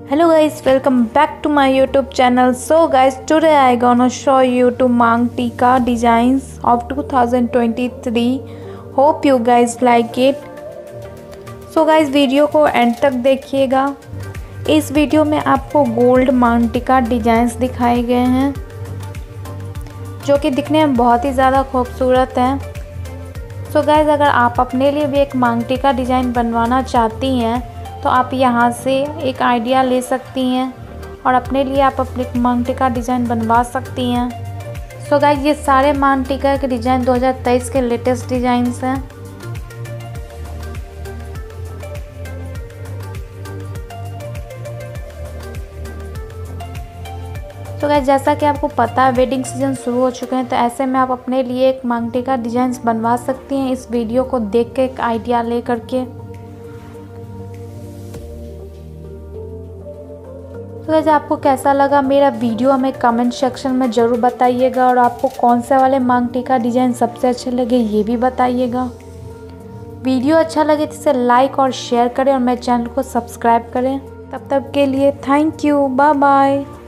Hello guys, welcome back to my YouTube channel. So guys, today I gonna show you to Mang Tika designs of 2023. Hope you guys like it. So guys, video को end तक देखिएगा। इस video में आपको gold मांग टिका designs दिखाए गए हैं जो कि दिखने में बहुत ही ज़्यादा खूबसूरत हैं। सो गाइज, अगर आप अपने लिए भी एक मांग टिका डिज़ाइन बनवाना चाहती हैं तो आप यहाँ से एक आइडिया ले सकती हैं और अपने लिए आप अपने मांग टिका डिज़ाइन बनवा सकती हैं। सो गाइज, ये सारे मांग टिका के डिज़ाइन 2023 के लेटेस्ट डिज़ाइंस हैं। तो गाइस, जैसा कि आपको पता है वेडिंग सीजन शुरू हो चुके हैं, तो ऐसे में आप अपने लिए एक मांग टिका डिज़ाइंस बनवा सकती हैं इस वीडियो को देख के एक आइडिया ले करके। तो गाइस, आपको कैसा लगा मेरा वीडियो हमें कमेंट सेक्शन में ज़रूर बताइएगा और आपको कौन से वाले मांग टिका डिज़ाइन सबसे अच्छे लगे ये भी बताइएगा। वीडियो अच्छा लगे तो इसे लाइक और शेयर करें और मेरे चैनल को सब्सक्राइब करें। तब तक के लिए थैंक यू, बाय बाय।